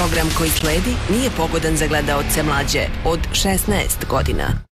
Program koji sledi nije pogodan za gledaoce mlađe od 16 godina.